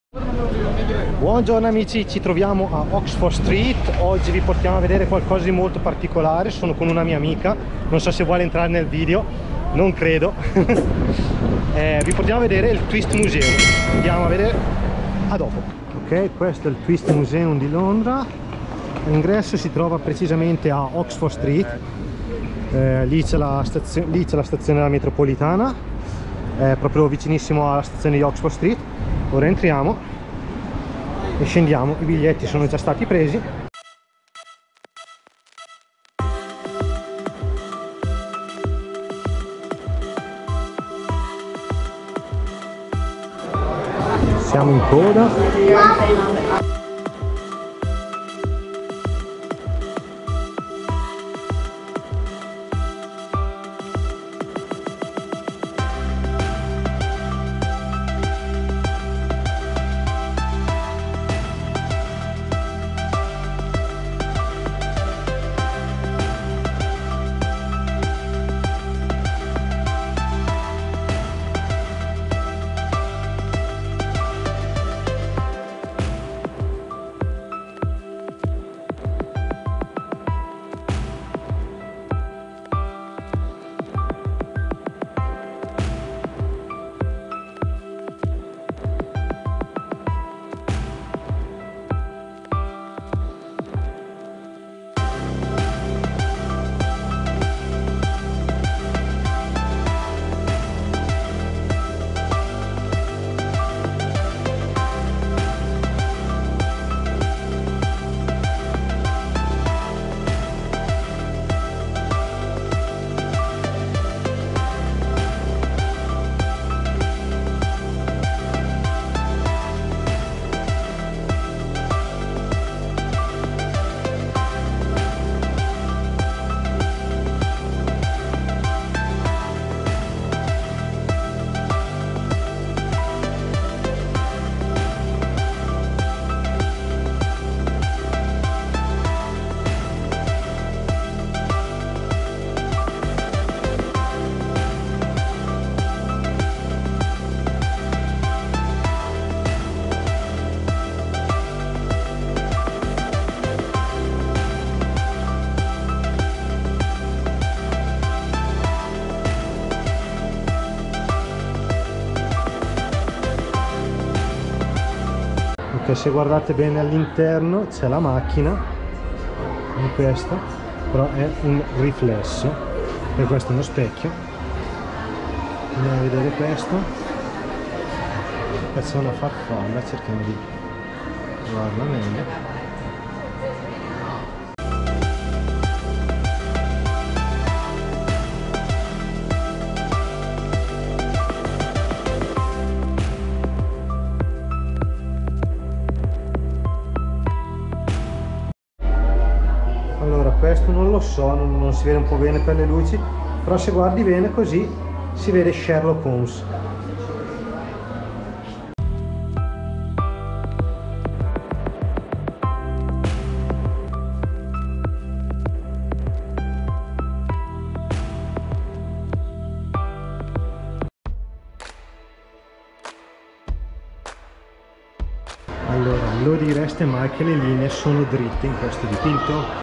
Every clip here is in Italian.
Buongiorno amici, ci troviamo a Oxford Street. Oggi vi portiamo a vedere qualcosa di molto particolare. Sono con una mia amica, non so se vuole entrare nel video, non credo. Vi portiamo a vedere il Twist Museum. Andiamo a vedere, a dopo. Ok, questo è il Twist Museum di Londra. L'ingresso si trova precisamente a Oxford Street. Lì c'è la stazione della metropolitana, proprio vicinissimo alla stazione di Oxford Street. Ora entriamo e scendiamo. I biglietti sono già stati presi. Siamo in coda. Che se guardate bene all'interno c'è la macchina di questo, però è un riflesso, e questo è uno specchio. Andiamo a vedere questo. Qua c'è una farfalla, cerchiamo di trovarla meglio. Questo non lo so, non si vede un po' bene per le luci, però se guardi bene così si vede Sherlock Holmes. Allora, lo direste mai che le linee sono dritte in questo dipinto?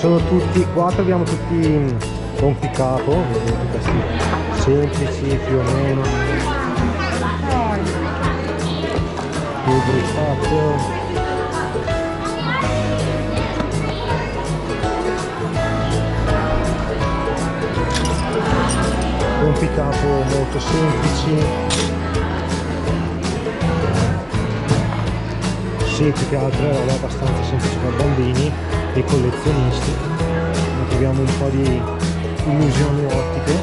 sono tutti qua, troviamo tutti rompicapo, vedete questi semplici più o meno, lubricato, rompicapo molto semplici, sì, più che altro è abbastanza semplice per bambini e collezionisti. Troviamo un po' di illusioni ottiche,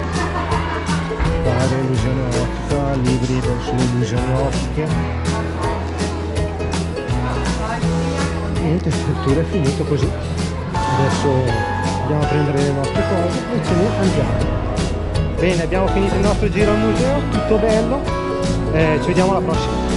qua illusione ottica, libri sulle illusioni ottiche. Niente, il tour è finito così, adesso andiamo a prendere le nostre cose e ce ne andiamo. Bene, abbiamo finito il nostro giro al museo, tutto bello, ci vediamo alla prossima.